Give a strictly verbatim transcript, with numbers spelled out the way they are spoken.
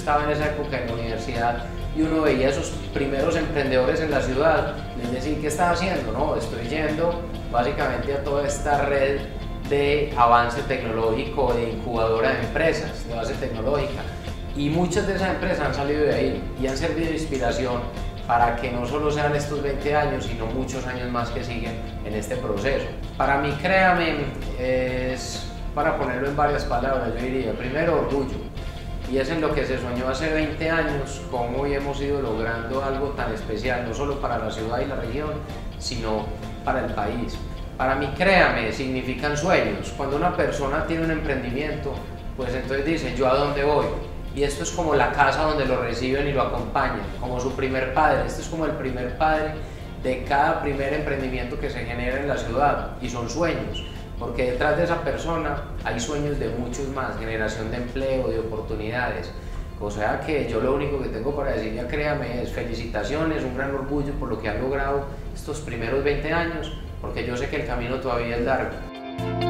estaba en esa época en la universidad y uno veía esos primeros emprendedores en la ciudad, les decía, ¿qué estás haciendo? No, estoy yendo básicamente a toda esta red de avance tecnológico, de incubadora de empresas, de base tecnológica. Y muchas de esas empresas han salido de ahí y han servido de inspiración para que no solo sean estos veinte años, sino muchos años más que siguen en este proceso. Para mí, créame, es, para ponerlo en varias palabras, yo diría, primero, orgullo. Y es en lo que se soñó hace veinte años, cómo hoy hemos ido logrando algo tan especial, no solo para la ciudad y la región, sino para el país. Para mí, créame, significan sueños. Cuando una persona tiene un emprendimiento, pues entonces dice, ¿yo a dónde voy? Y esto es como la casa donde lo reciben y lo acompañan, como su primer padre. Esto es como el primer padre de cada primer emprendimiento que se genera en la ciudad, y son sueños, porque detrás de esa persona hay sueños de muchos más, generación de empleo, de oportunidades. O sea que yo lo único que tengo para decirle a Créame es felicitaciones, un gran orgullo por lo que han logrado estos primeros veinte años, porque yo sé que el camino todavía es largo.